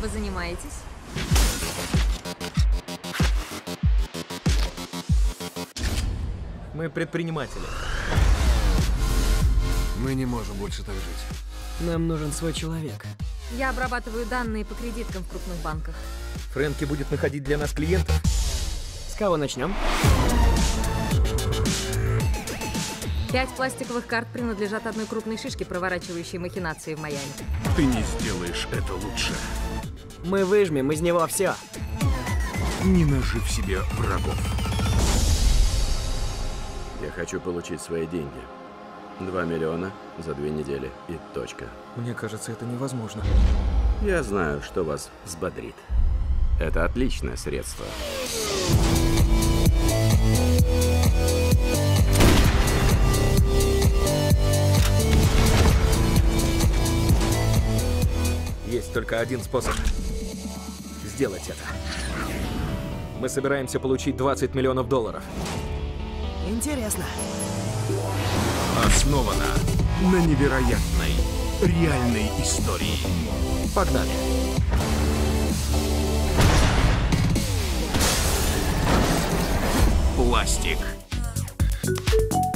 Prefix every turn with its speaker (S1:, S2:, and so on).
S1: Чем вы занимаетесь?
S2: Мы предприниматели.
S3: Мы не можем больше так жить.
S4: Нам нужен свой человек.
S1: Я обрабатываю данные по кредиткам в крупных банках.
S2: Фрэнки будет находить для нас клиентов.
S4: С кого начнем?
S1: 5 пластиковых карт принадлежат одной крупной шишке, проворачивающей махинации в Майами.
S5: Ты не сделаешь это лучше.
S4: Мы выжмем из него все.
S5: Не нажив себе врагов.
S6: Я хочу получить свои деньги. 2 миллиона за 2 недели и точка.
S2: Мне кажется, это невозможно.
S6: Я знаю, что вас взбодрит. Это отличное средство.
S2: Есть только один способ сделать это. Мы собираемся получить 20 миллионов долларов.
S4: Интересно.
S5: Основано на невероятной, реальной истории.
S2: Погнали.
S5: Пластик.